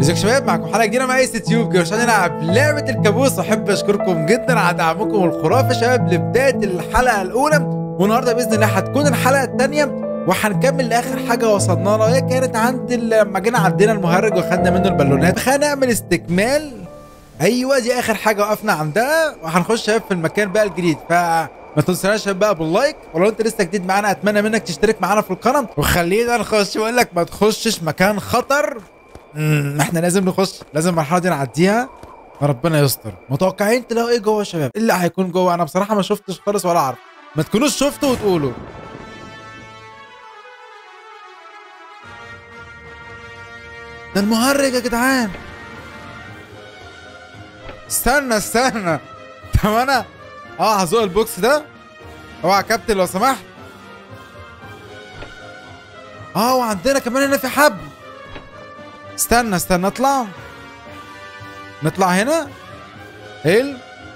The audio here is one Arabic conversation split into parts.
ازيك يا شباب، معكم حلقه جديده مع ايس تيوب عشان نلعب لعبه الكابوس. واحب اشكركم جدا على دعمكم الخرافي يا شباب لبدايه الحلقه الاولى، والنهارده باذن الله هتكون الحلقه الثانيه وهنكمل لاخر حاجه وصلنا لها. هي كانت عند لما جينا عندنا المهرج وخدنا منه البالونات، خلينا نعمل استكمال. ايوه دي اخر حاجه وقفنا عندها، وهنخش شباب في المكان بقى الجديد. ما تنساش بقى باللايك، ولو انت لسه جديد معانا اتمنى منك تشترك معانا في القناه. وخلينا نخش، بقول لك ما تخشش مكان خطر. احنا لازم نخش، لازم المرحله دي نعديها وربنا يستر. متوقعين تلاقوا ايه جوه يا شباب؟ ايه اللي هيكون جوه؟ انا بصراحه ما شفتش خالص ولا اعرف. ما تكونوش شفتوا وتقولوا. ده المهرج يا جدعان. استنى طب انا هزق البوكس ده. اوعى يا كابتن لو سمحت. وعندنا كمان هنا في حبل. استنى نطلع هنا. حلو،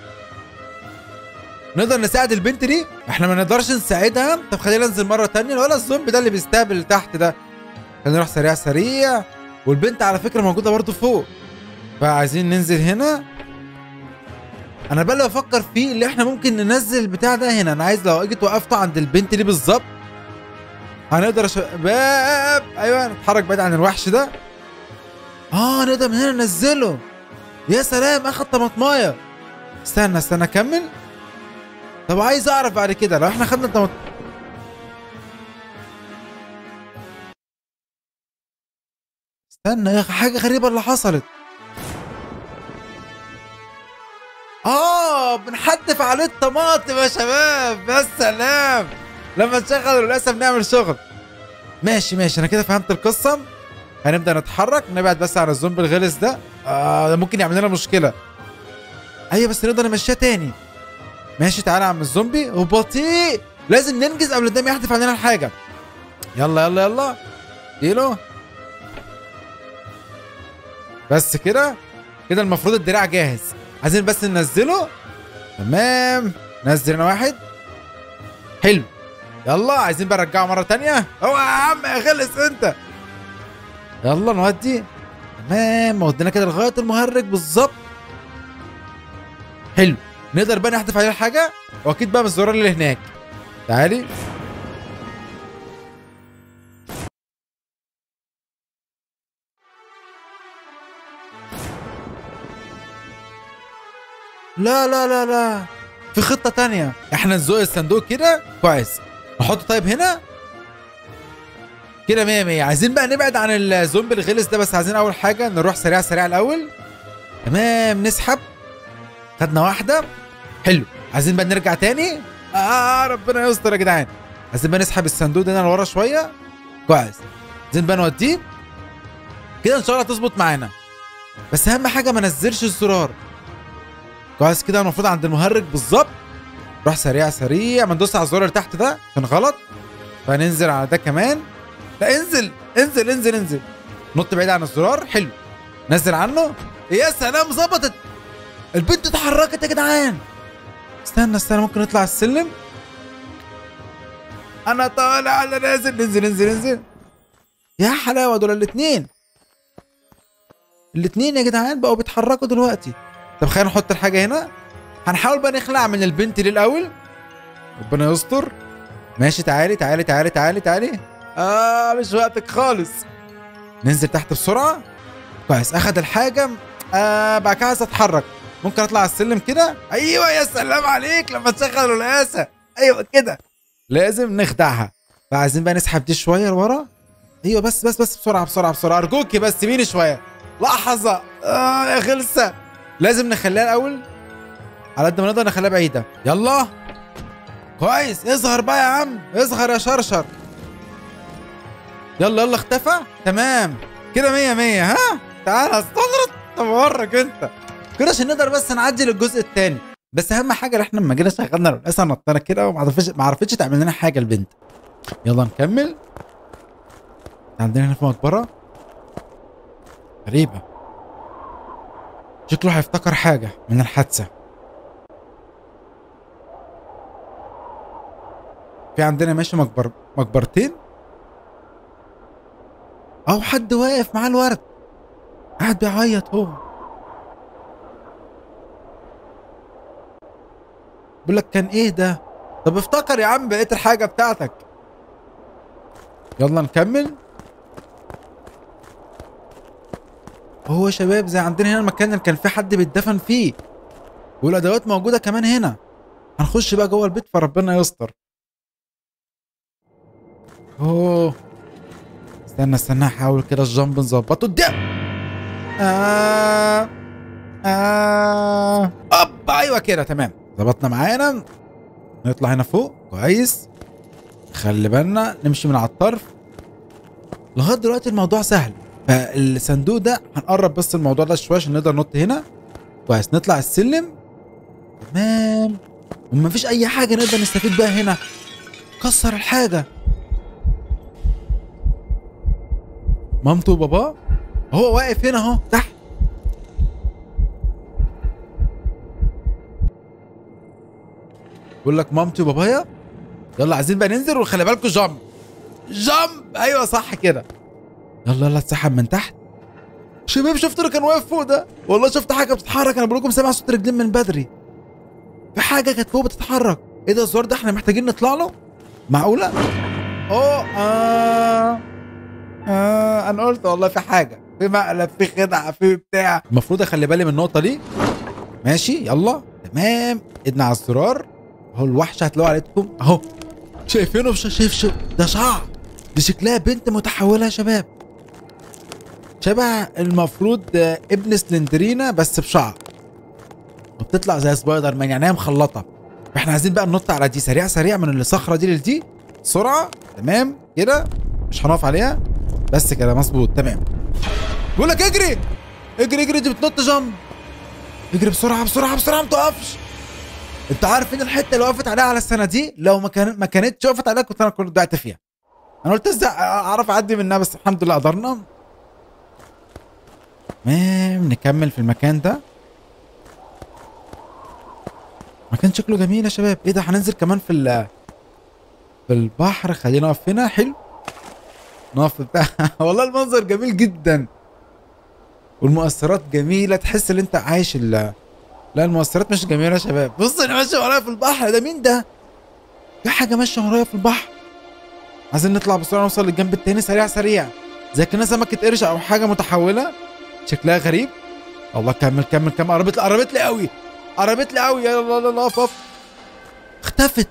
نقدر نساعد البنت دي؟ احنا ما نقدرش نساعدها. طب خلينا ننزل مره تانية. ولا الزومبي ده اللي بيستهبل اللي تحت ده. خلينا نروح سريع. والبنت على فكره موجوده برضو فوق، فعايزين ننزل هنا. انا بقى اللي بفكر فيه اللي احنا ممكن ننزل البتاع ده هنا. انا عايز لو اجيت وقفته عند البنت دي بالظبط هنقدر يا شباب. ايوه نتحرك بعيد عن الوحش ده. نقدر من هنا ننزله. يا سلام، اخد طماطمايه. استنى اكمل. طب عايز اعرف بعد كده لو احنا خدنا استنى يا اخي، حاجه غريبه اللي حصلت. بنحدف عليه الطماطم يا شباب. يا سلام، لما نشغل للاسف نعمل شغل. ماشي انا كده فهمت القصه. هنبدا نتحرك، نبعد بس عن الزومبي الغلس ده. ده ممكن يعمل لنا مشكله. ايوه بس نقدر نمشيها تاني. ماشي تعالى يا عم الزومبي، وبطيء لازم ننجز قبل الدم يحدف علينا الحاجه. يلا ديله. بس كده المفروض الدراع جاهز. عايزين بس ننزله. تمام، نزل هنا واحد. حلو، يلا عايزين بقى نرجعه مره تانيه. يا عم خلص انت. يلا نودي. تمام، ودينا كده لغايه المهرج بالظبط. حلو، نقدر بقى نحذف عليه الحاجه، واكيد بقى من الزرار اللي هناك. تعالي. لا، في خطه تانيه. احنا نزق الصندوق كده كويس، نحطه طيب هنا كده 100. عايزين بقى نبعد عن الزومبي الغلس ده، بس عايزين اول حاجه نروح سريع الاول. تمام، نسحب. خدنا واحده. حلو، عايزين بقى نرجع تاني. ربنا يستر يا جدعان. عايزين بقى نسحب الصندوق ده لورا شويه. كويس، عايزين بقى نوديه كده ان شاء الله تظبط معانا. بس اهم حاجه ما نزلش الزرار. كويس كده، المفروض عند المهرج بالظبط. روح سريع ما ندوس على الزرار اللي تحت ده كان غلط. فننزل على ده كمان. لا انزل. نط بعيد عن الزرار. حلو، نزل عنه. يا سلام، ظبطت. البنت اتحركت يا جدعان. استنى ممكن نطلع السلم. انا طالع انا نازل. ننزل. يا حلاوه، دول الاثنين يا جدعان بقوا بيتحركوا دلوقتي. طب خلينا نحط الحاجه هنا. هنحاول بقى نخلع من البنت دي الاول. ربنا يستر. ماشي تعالي. مش وقتك خالص. ننزل تحت بسرعه. كويس، اخد الحاجه. بعد كده عايز اتحرك. ممكن اطلع على السلم كده. ايوه يا سلام عليك، لما تشغل القياسه. ايوه كده، لازم نخدعها. فعايزين بقى نسحب دي شويه لورا. ايوه بس بسرعه ارجوكي، بس سيبيني شويه لحظه. يا خلصه، لازم نخليها الاول على قد ما نقدر، نخليها بعيده. يلا كويس، اظهر بقى يا عم، اظهر يا شرشر. يلا اختفى. تمام كده 100. ها تعالى استغرط. طب ورك انت كده عشان نقدر بس نعدي للجزء الثاني. بس اهم حاجه ان احنا لما جينا شغلنا القياسه نطينا كده وما عرفتش تعمل لنا حاجه البنت. يلا نكمل. عندنا هنا في مقبره غريبه، شكله هيفتكر حاجه من الحادثه. في عندنا ماشي مقبرتين، او حد واقف معاه الورد. قاعد بيعيط هو. بيقول لك كان ايه ده؟ طب افتكر يا عم بقيت الحاجه بتاعتك. يلا نكمل. هو يا شباب زي عندنا هنا المكان اللي كان في حد بيتدفن فيه، والادوات موجوده كمان هنا. هنخش بقى جوه البيت فربنا يستر. اوه استنى احاول كده الجامب نظبطه ده. ايوه كده تمام ظبطنا معانا. نطلع هنا فوق كويس. خلي بالنا نمشي من على الطرف. لغايه دلوقتي الموضوع سهل. فالصندوق ده هنقرب بس الموضوع ده شويه عشان نقدر ننط هنا كويس. نطلع السلم تمام. ومفيش اي حاجه نقدر نستفيد بيها هنا. كسر الحاجه. مامته وباباه هو واقف هنا اهو تحت. بيقول لك مامتي وبابايا يلا عايزين بقى ننزل وخلي بالكم جامب. جامب ايوه صح كده. يلا اتسحب من تحت. شباب شفتوا اللي كان واقف فوق ده؟ والله شفت حاجه بتتحرك. انا بقول لكم سامع صوت رجلين من بدري. في حاجه كانت فوق بتتحرك. ايه ده الزرار ده؟ احنا محتاجين نطلع له. معقوله؟ انا قلت والله في حاجه، في مقلب، في خدعه، في بتاع. المفروض اخلي بالي من النقطه دي. ماشي يلا تمام. ايدنا على الزرار اهو. الوحش هتلاقوه عليكم اهو. شايفينه؟ شايف ده شعر. دي شكلها بنت متحوله يا شباب. شبه المفروض ابن سلندرينا بس بشعر. وبتطلع زي سبايدر مان يعني هي مخلطه. فاحنا عايزين بقى ننط على دي سريع من الصخره دي لدي بسرعه. تمام كده مش هنقف عليها بس كده مظبوط تمام. بقول لك اجري دي بتنط جنب. اجري بسرعه ما تقفش. انت عارف ان الحته اللي وقفت عليها على السنه دي لو ما كانتش وقفت عليها كنت ضعت فيها. انا قلت ازاي اعرف اعدي منها بس الحمد لله قدرنا. تمام نكمل في المكان ده. مكان شكله جميل يا شباب. ايه ده؟ هننزل كمان في البحر. خلينا نقف هنا. حلو نقف بتاع والله المنظر جميل جدا والمؤثرات جميله. تحس ان انت عايش لا المؤثرات مش جميله يا شباب. بص انا ماشي ورايا في البحر. ده مين ده؟ في حاجه ماشيه ورايا في البحر. عايزين نطلع بسرعه نوصل للجنب التاني سريع زي كنا سمكه قرش او حاجه متحوله شكلها غريب. الله كمل قربت لي قوي يلا اقف. اختفت.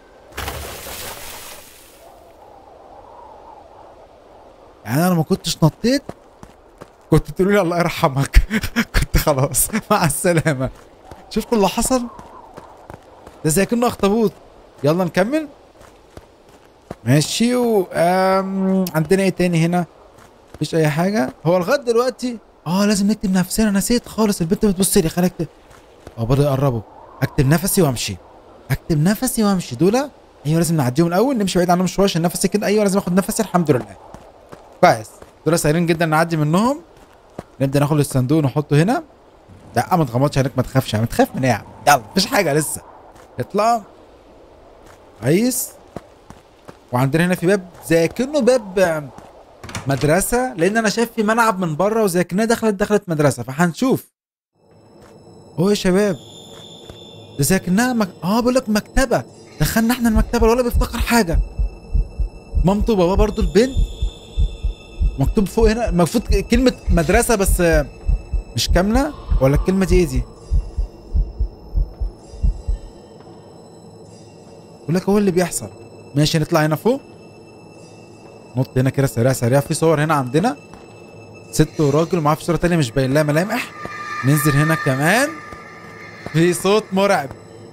يعني انا لو ما كنتش نطيت كنت تقولوا لي الله يرحمك كنت خلاص مع السلامه. شفتوا اللي حصل ده؟ زي كأنه اخطبوط. يلا نكمل ماشي. عندنا ايه تاني هنا؟ مفيش اي حاجه. هو لغايه دلوقتي لازم نكتب نفسنا. نسيت خالص. البنت بتبص لي. خليك بدأوا يقربوا. اكتب نفسي وامشي. دول ايوه لازم نعديهم الاول. نمشي بعيد عنهم شويه عشان نفسي كده. ايوه لازم اخد نفسي. الحمد لله كويس. دول سهلين جدا نعدي منهم. نبدا ناخد الصندوق نحطه هنا. لا ما تغمضش عينك. ما تخافش. ما تخاف من ايه يا عم؟ يلا مفيش حاجه لسه. اطلع كويس. وعندنا هنا في باب زي كأنه باب مدرسه لان انا شايف في ملعب من بره وزي كأنها دخلت مدرسه. فهنشوف. يا شباب ده زي كأنها بقول لك مكتبه. دخلنا احنا المكتبه. ولا بيفتكر حاجه. مامته وبابا برضو البنت. مكتوب فوق هنا المفروض كلمه مدرسه بس مش كامله. ولا الكلمه دي ايه دي؟ بقول لك هو اللي بيحصل. ماشي نطلع هنا فوق. نط هنا كده سريع. في صور هنا عندنا ست وراجل ومعاه في صوره تانيه مش باين لها ملامح. ننزل هنا كمان. في صوت مرعب.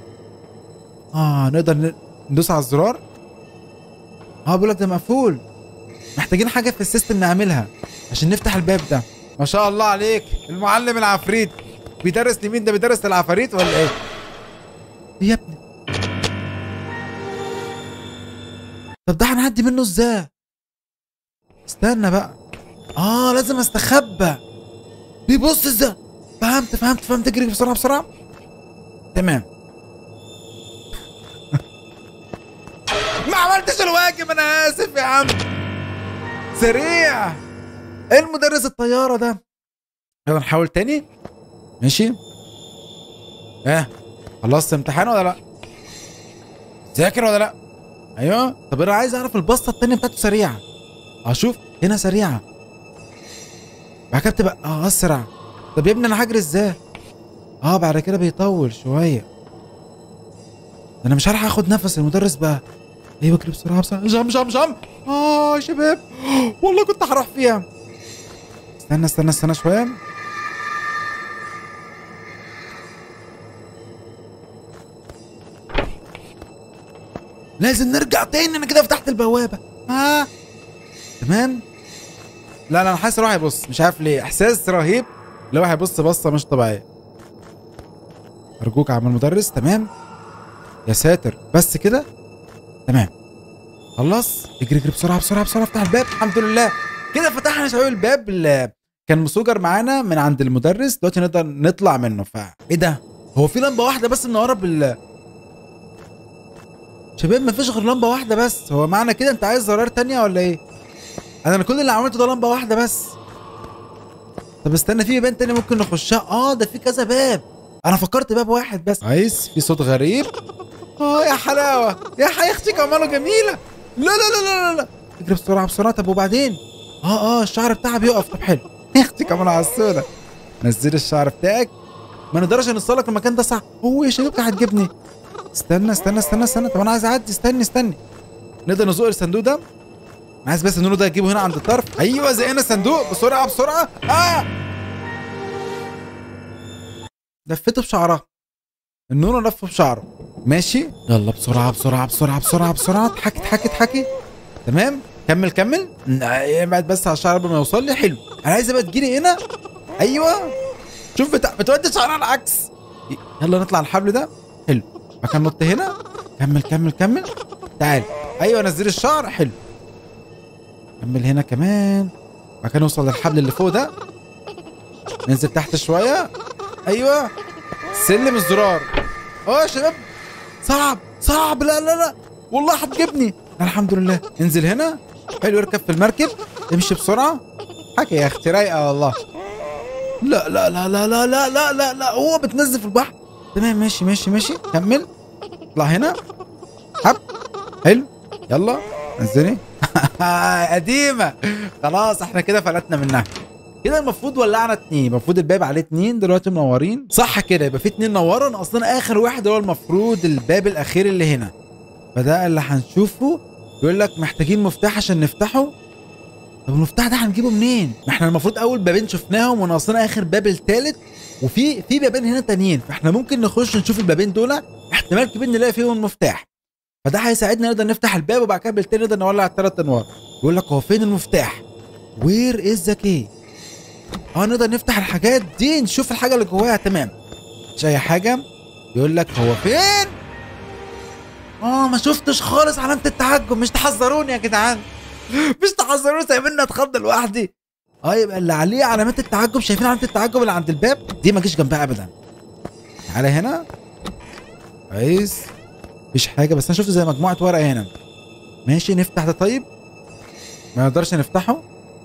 نقدر ندوس على الزرار. بقول لك ده مقفول. محتاجين حاجه في السيستم نعملها عشان نفتح الباب ده. ما شاء الله عليك المعلم العفريت. بيدرس لمين ده؟ بيدرس للعفاريت ولا ايه؟ يا ابني طب ده هنعدي منه ازاي؟ استنى بقى. لازم استخبى. بيبص ازاي؟ فهمت. اجري بسرعه. تمام ما عملتش الواجب. انا اسف يا عم. سريع. ايه المدرس الطياره ده؟ يلا نحاول تاني. ماشي. خلصت امتحان ولا لا؟ ذاكر ولا لا؟ ايوه. طب انا عايز اعرف البسطه التانيه بتاعته سريعه. اشوف هنا سريعه، بعد كده بتبقى اسرع. طب يا ابني انا هجري ازاي؟ بعد كده بيطول شويه. انا مش هلحق اخد نفس المدرس بقى. ايوه اجري بسرعه بسرعه. جم جم جم. يا شباب والله كنت هروح فيها. استنى شويه. لازم نرجع تاني. انا كده فتحت البوابه. تمام. لا انا حاسس ان هو هيبص، مش عارف ليه، احساس رهيب لو هيبص بصه مش طبيعيه. ارجوك يا عم المدرس. تمام. يا ساتر، بس كده تمام. خلص. اجري بسرعه بسرعه بسرعه. افتح الباب. الحمد لله كده فتحنا شويه الباب اللي كان مسوجر معانا من عند المدرس. دلوقتي نقدر نطلع منه. ايه ده؟ هو في لمبه واحده بس منوره شباب مفيش غير لمبه واحده بس. هو معنى كده انت عايز زرار تانية ولا ايه؟ انا كل اللي عملته ده لمبه واحده بس. طب استنى، في بيبان تاني ممكن نخشها. ده في كذا باب. انا فكرت باب واحد بس. عايز في صوت غريب. يا حلاوه يا اختي كماله جميله. لا لا لا لا لا. اجري بسرعه بسرعه. طب وبعدين؟ الشعر بتاعها بيقف. طب حلو يا اختي كماله عسوله. نزلي الشعر بتاعك. ما نقدرش نوصلك المكان ده صح. يا شباب هتجيبني. استنى. طب انا عايز اعدي. استني. نقدر نزق الصندوق ده. انا عايز بس النور ده اجيبه هنا عند الطرف. ايوه زقنا الصندوق بسرعه بسرعه. لفته بشعرها. النور لفه بشعره. ماشي. يلا بسرعه بسرعه بسرعه بسرعه بسرعه. اتحكي. تمام. كمل. ابعد بس على الشعر قبل ما يوصل لي. حلو. انا عايز بقى تجيلي هنا. ايوه. شوف بتودي شعرها العكس. يلا نطلع الحبل ده. حلو. مكان نط هنا. كمل. تعال. ايوه نزل الشعر. حلو. كمل هنا كمان. مكان نوصل للحبل اللي فوق ده. ننزل تحت شويه. ايوه. سلم الزرار. يا شباب صعب. لا والله هتجيبني. الحمد لله. انزل هنا. حلو. اركب في المركب. امشي بسرعه. حكي يا اختي رايقه والله. لا هو بتنزل في البحر. تمام. ماشي. كمل. اطلع هنا. حلو. يلا انزلي. قديمه. خلاص احنا كده فلتنا منها. كده المفروض ولعنا 2. المفروض الباب عليه 2 دلوقتي منورين صح كده. يبقى في 2 نوروا. ناقصنا اخر واحد هو المفروض الباب الاخير اللي هنا. فده اللي هنشوفه. يقول لك محتاجين مفتاح عشان نفتحه. طب المفتاح ده هنجيبه منين؟ ما احنا المفروض اول بابين شفناهم وناقصنا اخر باب الثالث. وفي بابين هنا تانيين. فاحنا ممكن نخش نشوف البابين دول. احتمال كبير نلاقي فيهم المفتاح. فده هيساعدنا نقدر نفتح الباب. وبعد كده بالتالي نقدر نولع ال3 انوار. يقول لك هو فين المفتاح؟ وير از ذا كي؟ نقدر نفتح الحاجات دي. نشوف الحاجه اللي جواها. تمام. مش اي حاجه. يقول لك هو فين؟ ما شفتش خالص علامه التعجب. مش تحذروني يا جدعان. مش تحذروني سايبيني اتخض لوحدي. يبقى اللي عليه علامات التعجب. شايفين علامه التعجب اللي عند الباب دي؟ ما جيش جنبها ابدا. تعالى هنا. كويس. مفيش حاجه بس انا شفت زي مجموعه ورق هنا. ماشي نفتح ده. طيب ما نقدرش نفتحه.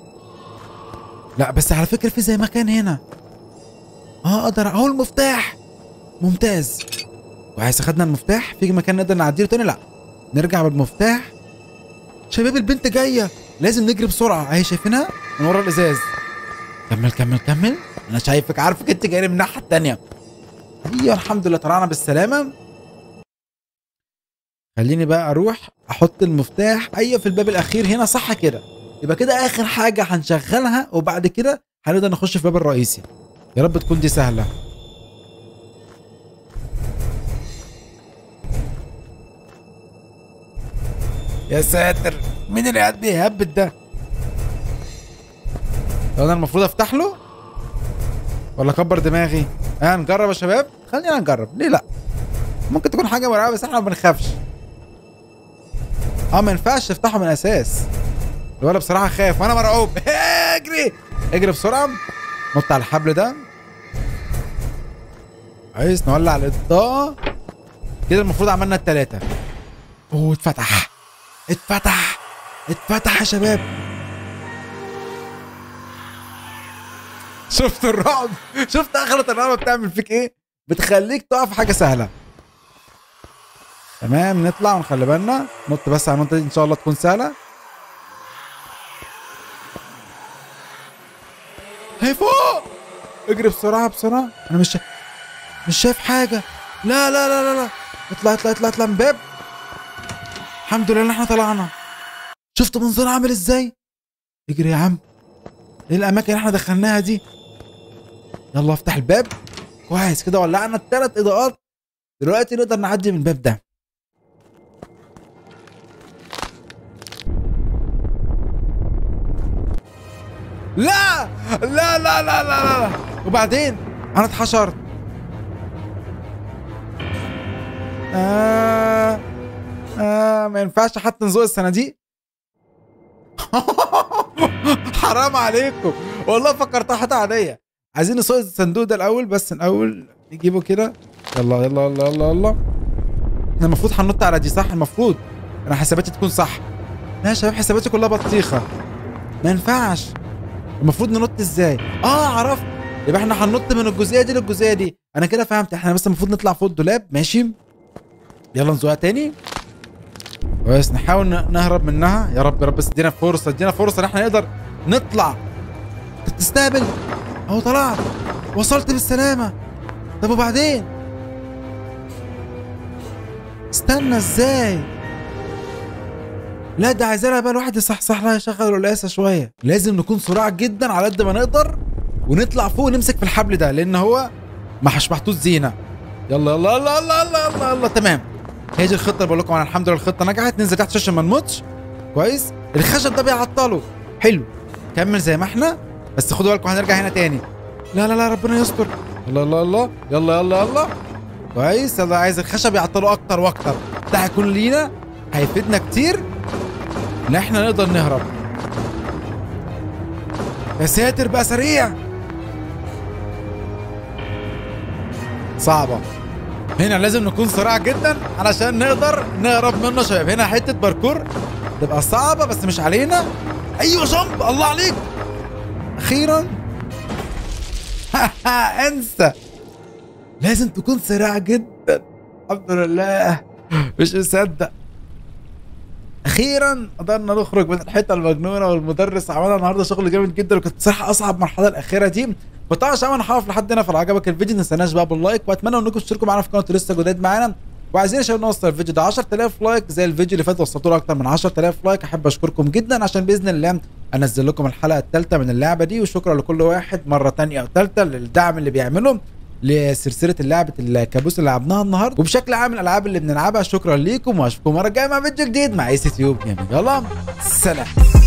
لا بس على فكره في زي مكان هنا. اقدر اهو المفتاح. ممتاز. وعايز اخدنا المفتاح. في مكان نقدر نعديله تاني؟ لا. نرجع بالمفتاح. شباب البنت جايه. لازم نجري بسرعه. اهي شايفينها من ورا الازاز. كمل. انا شايفك عارفك انت جاي من الناحيه التانيه. ايوه الحمد لله طلعنا بالسلامه. خليني بقى اروح احط المفتاح. ايوه في الباب الاخير هنا صح كده. يبقى كده اخر حاجه هنشغلها. وبعد كده هنقدر نخش في الباب الرئيسي. يا رب تكون دي سهله. يا ساتر مين اللي قاعد بيهبد ده؟ طب انا المفروض افتح له ولا اكبر دماغي؟ نجرب يا شباب. خلينا نجرب. ليه لا؟ ممكن تكون حاجه مرعبه بس احنا ما بنخافش. ما ينفعش تفتحه من الاساس. الولد بصراحه خايف وانا مرعوب. اجري بسرعه. نط على الحبل ده. عايز نولع الاضاءه كده. المفروض عملنا ال3. اتفتح يا شباب. شفت الرعب؟ شفت اخرة الرعب بتعمل فيك ايه؟ بتخليك تقع في حاجه سهله. تمام، نطلع ونخلي بالنا، نط بس على النقطه دي ان شاء الله تكون سهله. هي فوق، اجري بسرعه بسرعه. انا مش شايف حاجه. لا لا لا لا لا، اطلع اطلع اطلع اطلع من باب. الحمد لله ان احنا طلعنا. شفت منظر عامل ازاي؟ اجري يا عم. ايه الاماكن اللي احنا دخلناها دي؟ يلا افتح الباب. كويس كده، ولعنا الثلاث اضاءات. دلوقتي نقدر نعدي من الباب ده. لا لا لا لا لا لا. وبعدين انا اتحشرت. ما ينفعش حتى نزوق الصناديق. حرام عليكم والله، فكرتها حاجه عاديه. عايزين نسوق الصندوق ده الاول، بس الاول نجيبه كده. يلا يلا يلا يلا يلا. احنا المفروض هننط على دي صح؟ المفروض انا حساباتي تكون صح. لا يا شباب، حساباتي كلها بطيخه، ما ينفعش. المفروض ننط ازاي؟ عرفت. يبقى احنا هننط من الجزئيه دي للجزئيه دي. انا كده فهمت. احنا بس المفروض نطلع فوق الدولاب. ماشي، يلا نزوقها تاني. كويس، نحاول نهرب منها. يا رب يا رب، بس ادينا فرصه، ادينا فرصه ان احنا نقدر نطلع. تستقبل اهو، طلعت، وصلت بالسلامه. طب وبعدين؟ استنى، ازاي؟ لا ده عايزانا بقى الواحد يصحصح لها، يشغل القلاسه شويه. لازم نكون سرعه جدا على قد ما نقدر، ونطلع فوق ونمسك في الحبل ده، لان هو مش محطوط زينه. يلا يلا يلا يلا يلا يلا, يلا. تمام، هي دي الخطه اللي بقول لكم. الحمد لله الخطه نجحت. ننزل تحت عشان ما نموتش. كويس، الخشب ده بيعطله. حلو، كمل زي ما احنا، بس خدوا بالكم هنرجع هنا تاني. لا لا لا، ربنا يستر. يلا يلا يلا يلا يلا يلا. كويس، يلا. عايز الخشب يعطله اكتر واكتر، ده هيكون لينا، هيفيدنا كتير ان احنا نقدر نهرب. يا ساتر بقى، سريع. صعبه هنا، لازم نكون سريع جدا علشان نقدر نهرب منه. شباب هنا حته باركور تبقى صعبه بس مش علينا. ايوه جامب، الله عليك، اخيرا. انسى، لازم تكون سريع جدا. الحمد لله، مش مصدق. اخيرا قدرنا نخرج من الحته المجنونه، والمدرس عملنا النهارده شغل جامد جدا. وكانت بصراحه اصعب مرحله الاخيره دي. فطبعا عشان نحافظ لحد هنا، فلو عجبك الفيديو ما تنساناش بقى باللايك، واتمنى انكم تشتركوا معانا في قناه لسه جداد معانا. وعايزين عشان نوصل الفيديو ده 10000 لايك زي الفيديو اللي فات، وصلتوا له اكتر من 10000 لايك. احب اشكركم جدا، عشان باذن الله انزل لكم الحلقه الثالثه من اللعبه دي. وشكرا لكل واحد مره ثانيه او ثالثه للدعم اللي بيعمله لسلسله لعبه الكابوس اللي لعبناها النهارده، وبشكل عام الالعاب اللي بنلعبها. شكرا ليكم، واشوفكم مره جايه مع فيديو جديد مع ايس تيوب. يلا سلام.